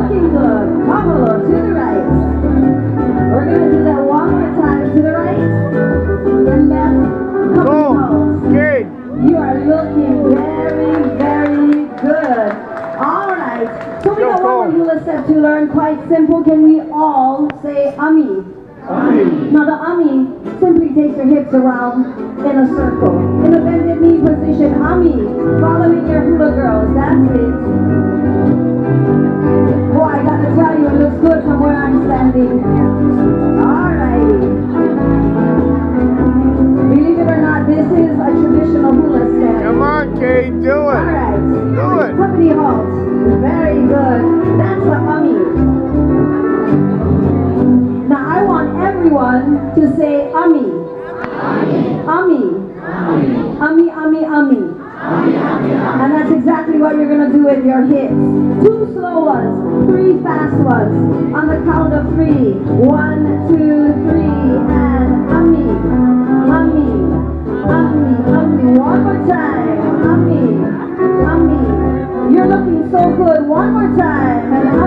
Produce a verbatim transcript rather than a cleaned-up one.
looking good. Pamela, to the right. We're going to do that one more time. To the right. And left. Come on. Okay. You are looking very, very good. All right. So we got one more hula step to learn. Quite simple. Can we all say Ami? Ami. Now the Ami simply takes your hips around in a circle. In a bended knee position. Ami. Following your hula girls. That's it. Boy, I gotta tell you, it looks good from where I'm standing. Alrighty. Believe it or not, this is a traditional hula step. Come on, Kate, do it. Alright. Do it. Company halt. Very good. That's the Ami. Now I want everyone to say Ami. Ami. Ami, Ami, Ami. And that's exactly what you're going to do with your hips. Two slow ones, three fast ones. On the count of three. One, two, three, and Ami. Ami. Ami, Ami. One more time. Ami. Ami. You're looking so good. One more time. And